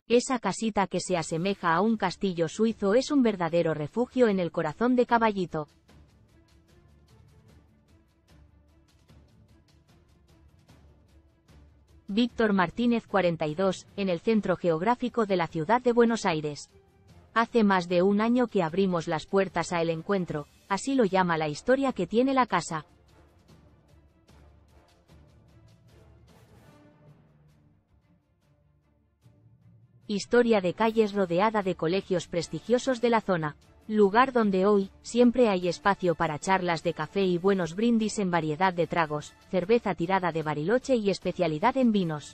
Esa casita que se asemeja a un castillo suizo es un verdadero refugio en el corazón de Caballito. Víctor Martínez 42, en el centro geográfico de la ciudad de Buenos Aires. Hace más de un año que abrimos las puertas a El Encuentro, así lo llama la historia que tiene la casa. Historia de calles rodeada de colegios prestigiosos de la zona. Lugar donde hoy, siempre hay espacio para charlas de café y buenos brindis en variedad de tragos, cerveza tirada de Bariloche y especialidad en vinos.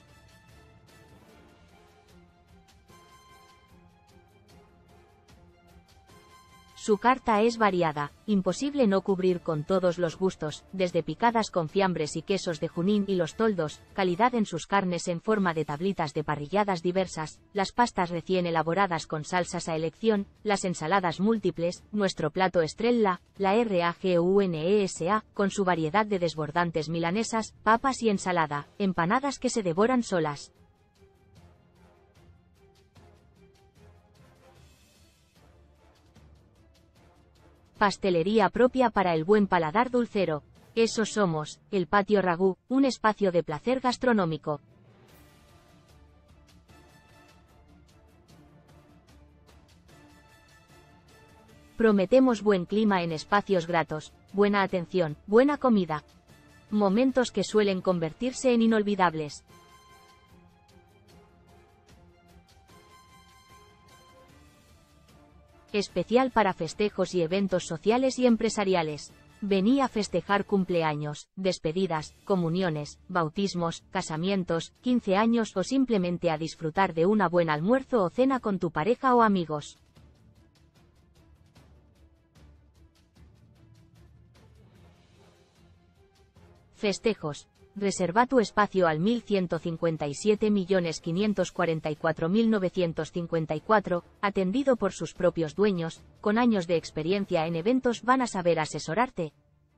Su carta es variada, imposible no cubrir con todos los gustos, desde picadas con fiambres y quesos de Junín y Los Toldos, calidad en sus carnes en forma de tablitas de parrilladas diversas, las pastas recién elaboradas con salsas a elección, las ensaladas múltiples, nuestro plato estrella, la RAGUNESA, con su variedad de desbordantes milanesas, papas y ensalada, empanadas que se devoran solas. Pastelería propia para el buen paladar dulcero. Eso somos, el Patio Ragú, un espacio de placer gastronómico. Prometemos buen clima en espacios gratos, buena atención, buena comida. Momentos que suelen convertirse en inolvidables. Especial para festejos y eventos sociales y empresariales. Vení a festejar cumpleaños, despedidas, comuniones, bautismos, casamientos, 15 años o simplemente a disfrutar de una buen almuerzo o cena con tu pareja o amigos. Festejos. Reserva tu espacio al 1157.544.954, atendido por sus propios dueños, con años de experiencia en eventos van a saber asesorarte.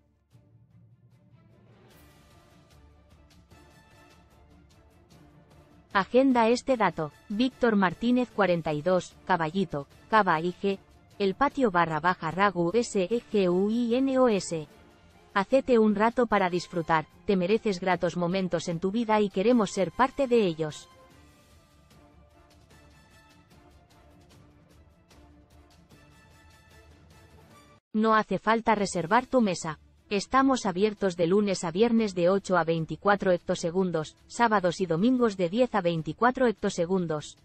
Agenda este dato. Víctor Martínez 42, Caballito, Cava IG, el patio /Ragú SEGUINOS. Hacete un rato para disfrutar, te mereces gratos momentos en tu vida y queremos ser parte de ellos. No hace falta reservar tu mesa. Estamos abiertos de lunes a viernes de 8 a 24 hectosegundos, sábados y domingos de 10 a 24 hectosegundos.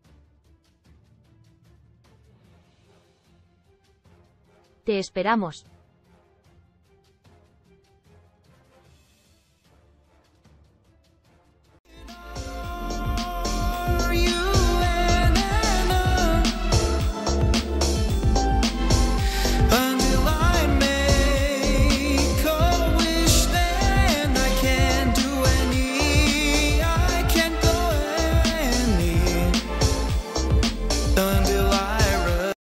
Te esperamos.